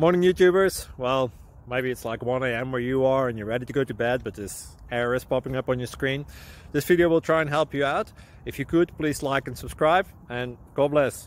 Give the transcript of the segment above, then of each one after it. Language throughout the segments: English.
Morning YouTubers. Well, maybe it's like 1 a.m. where you are and you're ready to go to bed, but this error is popping up on your screen. This video will try and help you out. If you could, please like and subscribe, and God bless.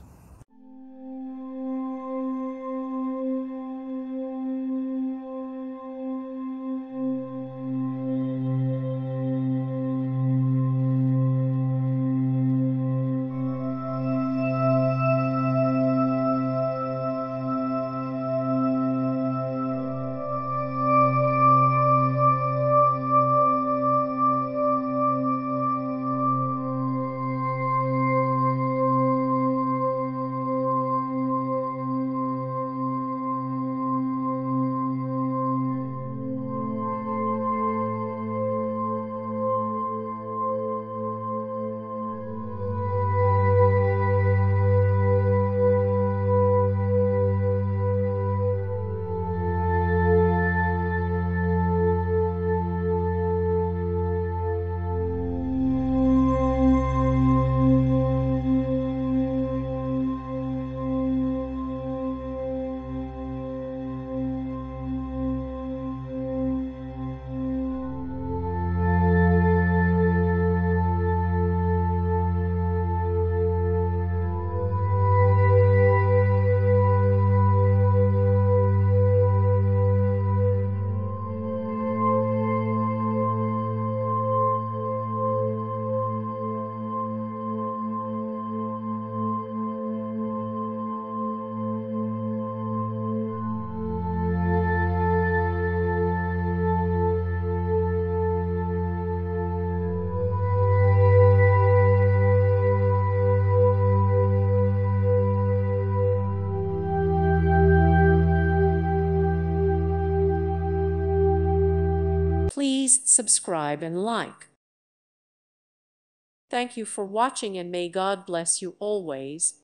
Please subscribe and like. Thank you for watching, and may God bless you always.